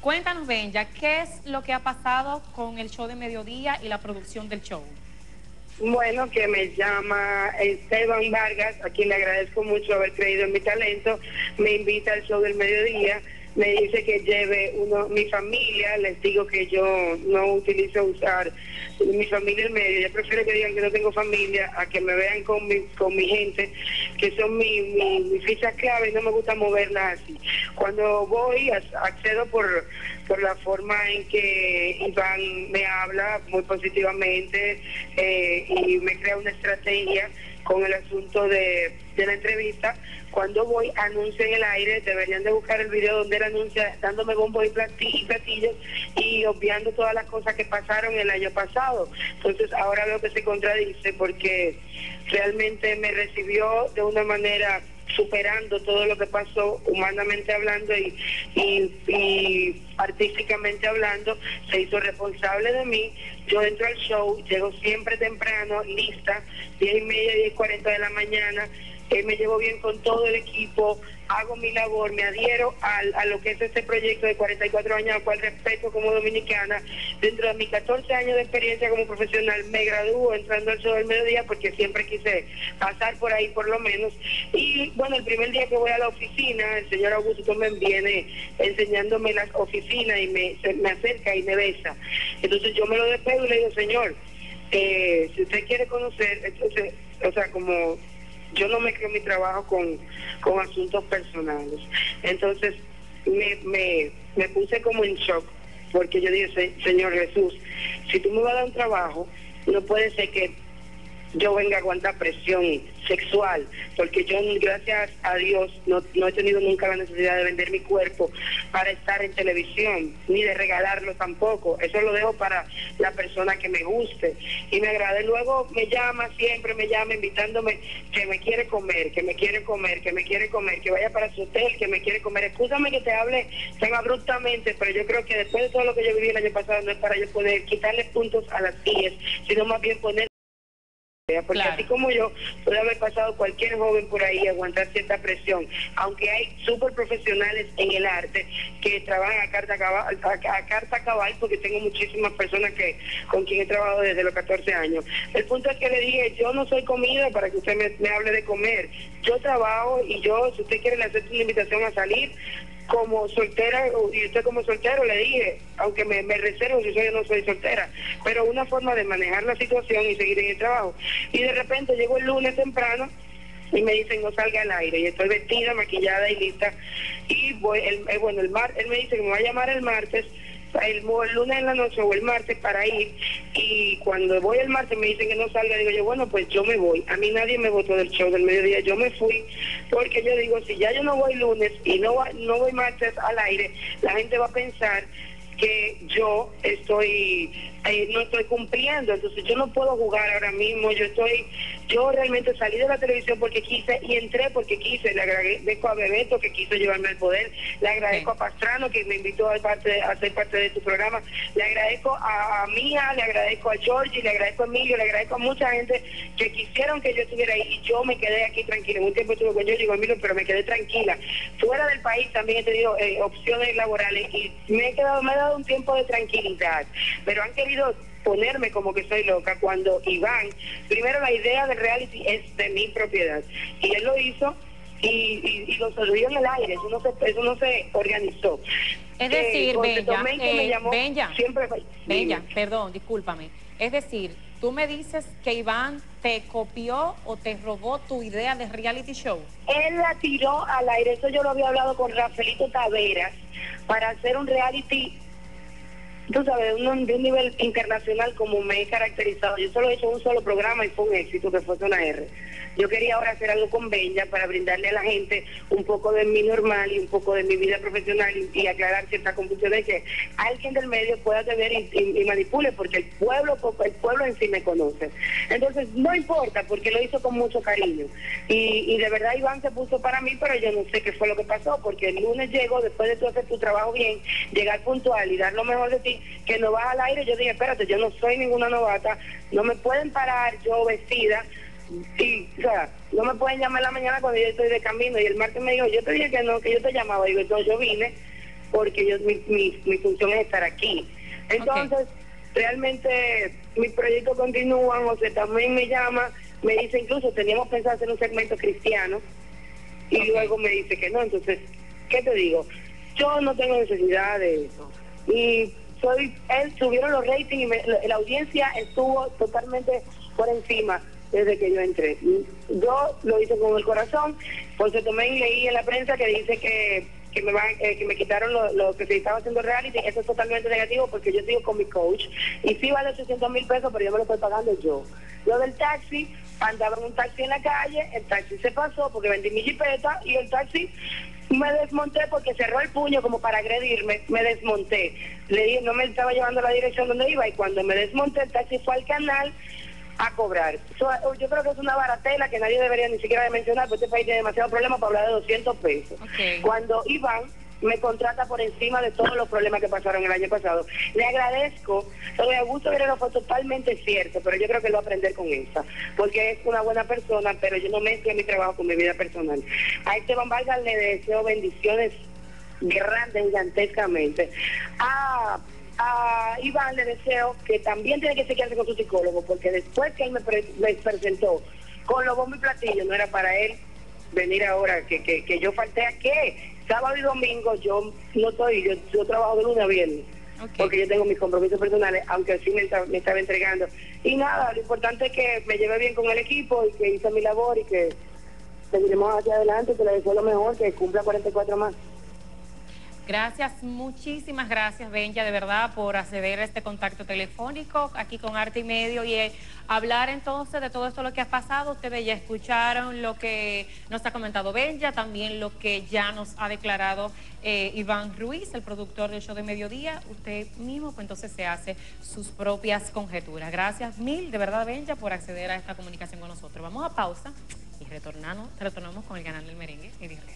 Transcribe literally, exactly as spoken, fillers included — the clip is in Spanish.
Cuéntanos, Benja, ¿qué es lo que ha pasado con el show de mediodía y la producción del show? Bueno, que me llama Esteban Vargas, a quien le agradezco mucho haber creído en mi talento, me invita al show del mediodía, me dice que lleve uno, mi familia, les digo que yo no utilizo usar mi familia en medio, yo prefiero que digan que no tengo familia, a que me vean con mi, con mi gente, que son mi, mi, mi ficha clave y no me gusta moverlas así. Cuando voy, accedo por, por la forma en que Iván me habla muy positivamente eh, y me crea una estrategia con el asunto de, de la entrevista. Cuando voy, anuncio en el aire, deberían de buscar el video donde él anuncia dándome bombos y platillos y obviando todas las cosas que pasaron el año pasado. Entonces ahora veo que se contradice porque realmente me recibió de una manera superando todo lo que pasó humanamente hablando y, y, y artísticamente hablando, se hizo responsable de mí. Yo entro al show, llego siempre temprano, lista, diez y media, diez y cuarenta de la mañana, eh, me llevo bien con todo el equipo, hago mi labor, me adhiero al, a lo que es este proyecto de cuarenta y cuatro años, al cual respeto como dominicana. Dentro de mis catorce años de experiencia como profesional, me gradúo entrando al show del mediodía porque siempre quise pasar por ahí por lo menos. Y bueno, el primer día que voy a la oficina, el señor Augusto me viene enseñándome las oficinas y me, se, me acerca y me besa. Entonces yo me lo despego y le digo, señor, eh, si usted quiere conocer, entonces, o sea, como yo no me creo mi trabajo con, con asuntos personales. Entonces me, me, me puse como en shock, porque yo dije, Señor Jesús, si tú me vas a dar un trabajo, no puede ser que yo venga a aguantar presión sexual, porque yo, gracias a Dios, no, no he tenido nunca la necesidad de vender mi cuerpo para estar en televisión, ni de regalarlo tampoco. Eso lo dejo para la persona que me guste. Y me agrada. Y luego me llama, siempre me llama invitándome que me quiere comer, que me quiere comer, que me quiere comer, que vaya para su hotel, que me quiere comer. Escúchame que te hable tan abruptamente, pero yo creo que después de todo lo que yo viví el año pasado, no es para yo poder quitarle puntos a las I E S, sino más bien poner, porque claro, así como yo, puede haber pasado cualquier joven por ahí aguantar cierta presión, aunque hay súper profesionales en el arte que trabajan a carta cabal, a, a carta cabal, porque tengo muchísimas personas que con quien he trabajado desde los catorce años. El punto es que le dije, yo no soy comida para que usted me, me hable de comer, yo trabajo y yo, si usted quiere le acepto una invitación a salir como soltera, y usted como soltero, le dije, aunque me, me reservo si yo no soy soltera, pero una forma de manejar la situación y seguir en el trabajo. Y de repente llego el lunes temprano y me dicen no salga al aire, y estoy vestida, maquillada y lista, y voy, el, eh, bueno, el mar, él me dice que me va a llamar el martes, el, el lunes en la noche o el martes para ir, y cuando voy el martes me dicen que no salga, digo yo, bueno, pues yo me voy. A mí nadie me votó del show del mediodía, yo me fui, porque yo digo, si ya yo no voy lunes y no, va, no voy martes al aire, la gente va a pensar que yo estoy eh, no estoy cumpliendo, entonces yo no puedo jugar ahora mismo. Yo estoy yo realmente salí de la televisión porque quise y entré porque quise. Le agradezco a Bebeto que quiso llevarme al poder, le agradezco sí. a Pastrano que me invitó a, parte, a ser parte de tu programa, le agradezco a, a Mía, le agradezco a Georgie, le agradezco a Emilio, le agradezco a mucha gente que quisieron que yo estuviera ahí y yo me quedé aquí tranquila. En un tiempo estuve con yo, digo Emilio, pero me quedé tranquila. Fuera del país también he tenido eh, opciones laborales y me he quedado, me he dado un tiempo de tranquilidad, pero han querido ponerme como que soy loca cuando Iván, primero la idea del reality es de mi propiedad y él lo hizo y, y, y lo salió en el aire, eso no se, eso no se organizó. Es decir, eh, Benja, eh, llamó, Benja, siempre, Benja, perdón, discúlpame, es decir, tú me dices que Iván te copió o te robó tu idea de reality show. Él la tiró al aire, eso yo lo había hablado con Rafaelito Taveras para hacer un reality, tú sabes, de un, de un nivel internacional como me he caracterizado. Yo solo he hecho un solo programa y fue un éxito, que fue Zona R. Yo quería ahora hacer algo con Benja para brindarle a la gente un poco de mi normal y un poco de mi vida profesional y, y aclarar ciertas confusiones que alguien del medio pueda tener y, y, y manipule, porque el pueblo el pueblo en sí me conoce. Entonces, no importa, porque lo hizo con mucho cariño. Y, y de verdad Iván se puso para mí, pero yo no sé qué fue lo que pasó, porque el lunes llego, después de tú hacer tu trabajo bien, llegar puntual y dar lo mejor de ti, que no vas al aire. Yo dije, espérate, yo no soy ninguna novata, no me pueden parar yo vestida, y, o sea, no me pueden llamar en la mañana cuando yo estoy de camino. Y el martes me dijo, yo te dije que no, que yo te llamaba. Y digo, no, yo vine porque yo mi, mi, mi función es estar aquí. Entonces, okay. realmente mis proyectos continúan, o sea, también me llama, me dice incluso, teníamos pensado hacer un segmento cristiano, y okay. luego me dice que no. Entonces, ¿qué te digo? Yo no tengo necesidad de eso. Y soy, él subieron los ratings y me, la audiencia estuvo totalmente por encima desde que yo entré. Yo lo hice con el corazón, porque también leí en la prensa que dice que, que me van, eh, que me quitaron lo, lo que se estaba haciendo reality. Eso es totalmente negativo porque yo sigo con mi coach y sí vale ochocientos mil pesos, pero yo me lo estoy pagando yo. Lo del taxi, andaba en un taxi en la calle, el taxi se pasó porque vendí mi jipeta y el taxi me desmonté porque cerró el puño como para agredirme, me desmonté. Le dije, no me estaba llevando a la dirección donde iba, y cuando me desmonté el taxi fue al canal a cobrar. So, yo creo que es una baratela que nadie debería ni siquiera de mencionar, porque este país tiene demasiado problema para hablar de doscientos pesos. Okay. Cuando Iván me contrata por encima de todos los problemas que pasaron el año pasado, le agradezco. Lo de Augusto Guerrero fue totalmente cierto, pero yo creo que él va a aprender con esa, porque es una buena persona, pero yo no mezclo mi trabajo con mi vida personal. A Esteban Vargas le deseo bendiciones grandes, gigantescamente. A A Iván le deseo que también tiene que chequearse con su psicólogo, porque después que él me, pre me presentó con los bombos y platillos, no era para él venir ahora, que, que, que yo falté a qué. Sábado y domingo yo no estoy, yo, yo trabajo de lunes a viernes, okay. porque yo tengo mis compromisos personales, aunque sí me, está, me estaba entregando. Y nada, lo importante es que me lleve bien con el equipo y que hice mi labor y que seguiremos hacia adelante, que le deseo lo mejor, que cumpla cuarenta y cuatro más. Gracias, muchísimas gracias, Benja, de verdad, por acceder a este contacto telefónico aquí con Arte y Medio y eh, hablar entonces de todo esto lo que ha pasado. Ustedes ya escucharon lo que nos ha comentado Benja, también lo que ya nos ha declarado eh, Iván Ruiz, el productor del show de Mediodía. Usted mismo, pues entonces se hace sus propias conjeturas. Gracias mil, de verdad, Benja, por acceder a esta comunicación con nosotros. Vamos a pausa y retornamos, retornamos con el canal del merengue y